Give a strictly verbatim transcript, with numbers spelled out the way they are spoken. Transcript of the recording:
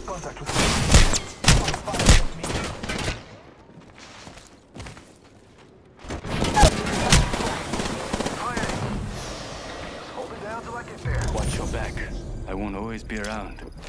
Contact with me. Someone's firing at me. Firing. Just hold it down till I get there. Watch your back. I won't always be around.